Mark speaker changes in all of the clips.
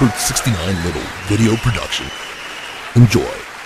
Speaker 1: Robert 69 Little video production. Enjoy.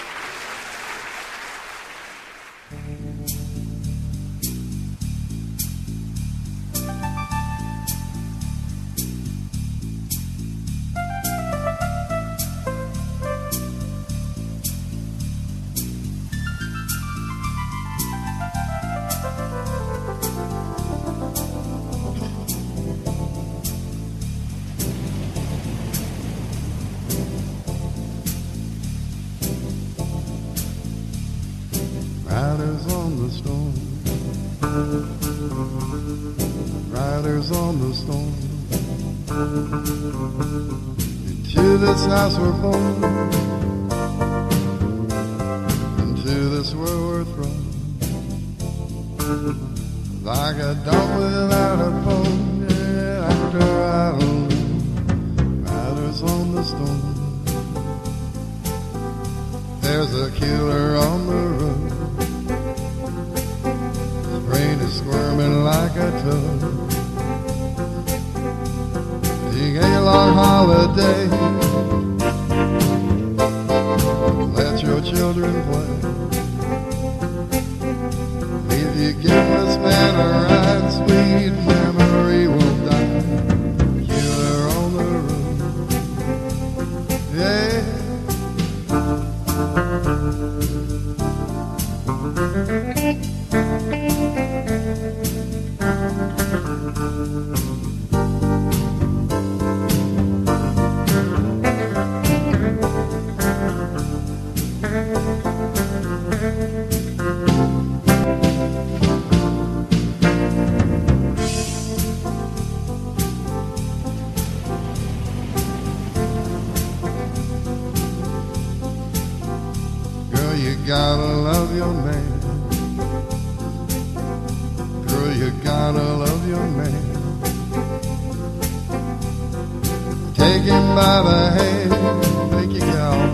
Speaker 2: Riders on the storm, riders on the storm. Into this house we're born, into this world we're thrown. Like a dog without a bone, yeah, after I own. Riders on the storm. There's a killer on the road. Brain is squirming like a toad. Take a long holiday. Let your children play. If you give this man a ride, sweet memory will die. Killer on the road. Yeah. You gotta love your man. Girl, you gotta love your man. Take him by the hand, make you count,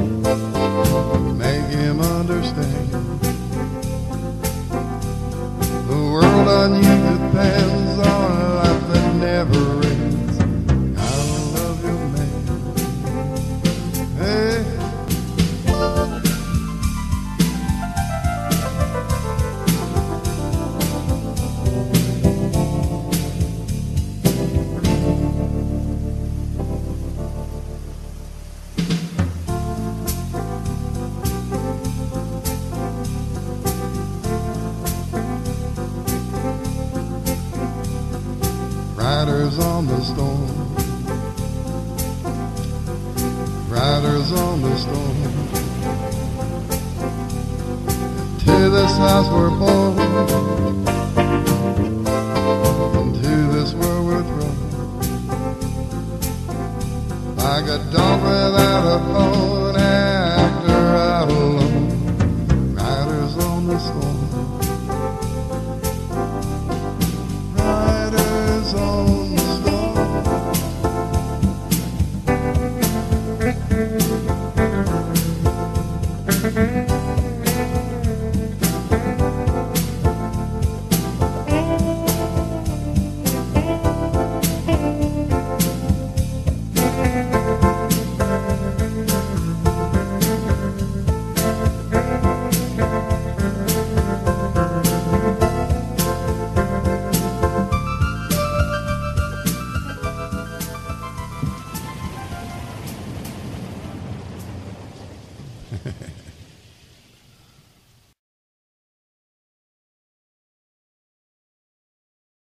Speaker 2: make him understand. The world on you depends on a life that never ends. Gotta love your man. Hey. Riders on the storm, riders on the storm. To this house we're born, into this world we're thrown. Like a dog without a